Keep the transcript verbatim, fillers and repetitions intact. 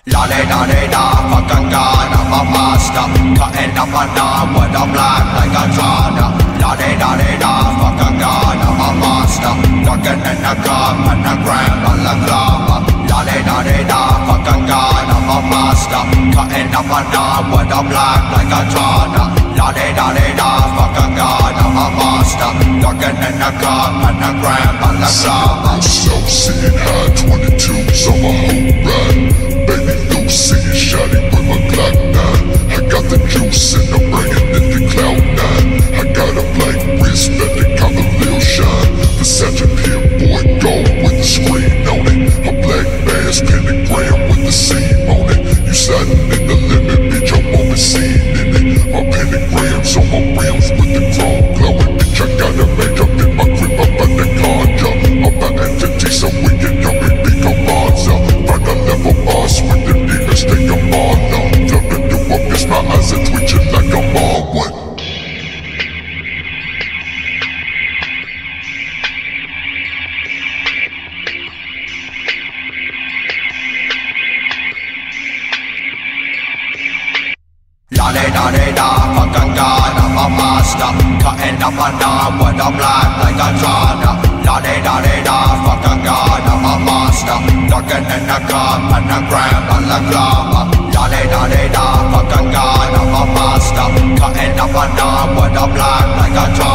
La da da da da, fucking god, I'm a master. Cutting up a knob with a black like a China. La da da da da, fucking god, I'm a master. Ducking in the club and the gram on the glamour. La da da da da, fucking god, I'm a master. Cutting up a knob with a black like a China. La da da da da, fucking god, I'm a master. Ducking in the club and the gram on the glamour. Myself seeing high twenty-twos on my whole ride. Baby Lucy and shotty with my Glock nine. I got the juice and I'm bringing it to cloud nine. I got a black wrist that they call a Lil Shine. Versace pimp boy gold with the screen on it. A black mask pentagram with the seam on it. You sliding in the limit, bitch, I'm on the scene in it. My pentagrams on my rims with the chrome glowing. Bitch, I got a make up in my crib up on the conja. I'm buying fifty so we can young and big on Monza. Find a level boss with the demons, they come on now. Flipping through up, yes, my eyes are twitching like I'm on one. La da da da da, fucking god, I'm a master. Cutting up a knob with a black like a China. La da da da da, fucking god, I'm a master. Ducking in the club and the gram on the glamour. La da da da da, fucking god, I'm a master. Cutting up a knob with a black like a China.